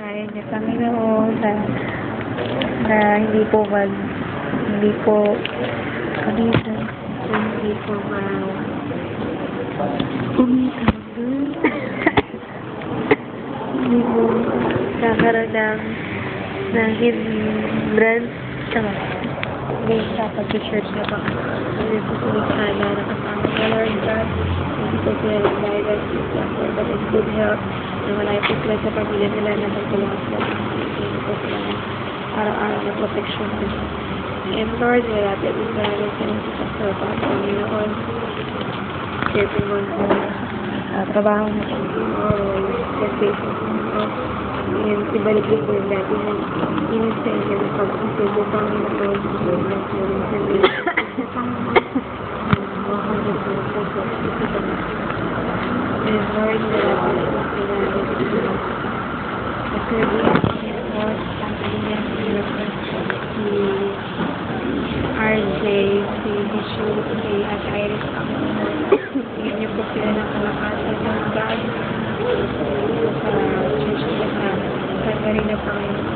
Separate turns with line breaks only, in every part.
pagpalain niya Panginoon na hindi po kamitan, hindi po hindi po nakaroon ng hindrance hindi sa pag-church na pa hindi po sumisana na kasama ng Lord God hindi po sila nag-guidance but in good health na wala po sila sa pamilya nila na magtulungan sila hindi po sila araw-araw na protection nila and Lord wala tayo sa Pastor Panginoon everyone po trabaho na Panginoon temptation Panginoon and ibalik din po yung dati na inisay niya na pag-isubo Panginoon ng turing sa nila Panginoon and Lord wala tayo sa Panginoon kasi Panginoon tanggalin niya si RJ, si Bishop, si Iris Panginoon bigyan niyo po sila ng kalakasan ng God sa church nila sa Karina Panginoon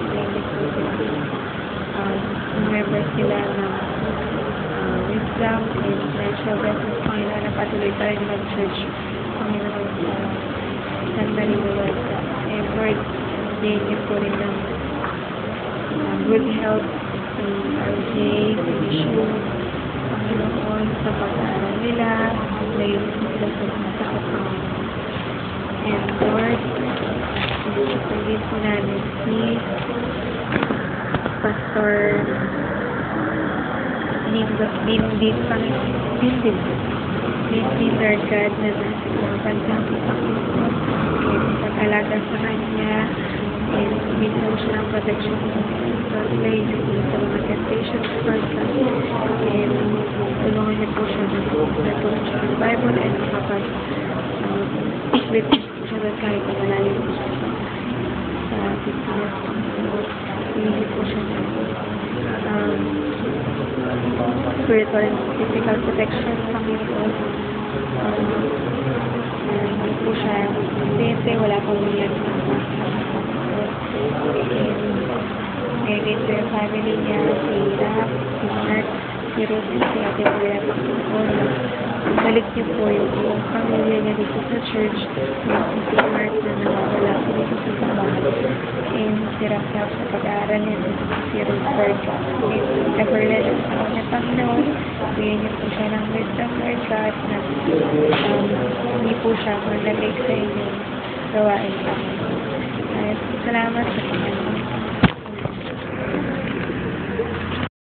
members sila ng wisdom and financial blessings Panginoon na patuloy pa rin mag-church Panginoon sa San Marino and Lord bigyan niyo po rin ng good health si RJ, si Bishop Panginoon sa pag-aaral nila ngayon sila sa sakot and Lord pagin po namin si Pastor Bindin Lord God na nasa mga bansang Panginoon and pag-alaga sa kanya and minsan siya ang protection sa place sa mga temptations Lord God and tulungan niya po siya natulungan siya ng Bible and makapag-witness po siya kahit na malalim po siya sa Pilipinas hindi po siya spiritual and physical protection sa Panginoon hindi po siya siyempre wala pong ulit ngayon sa family niya si Rap, si Mark si Ruth and si Ate Maria Panginoon balik niyo po yung buong pamilya niya dito sa church and si Mark na nawawala po dito sa simbahan and si Rafael sa pag-aaral niya dito si Ruth Lord and Everland at sa kanya Panginoon bigyan niyo po siya ng wisdom Lord God na hindi po siya maglalagay sa inyong gawain Panginoon salamat sa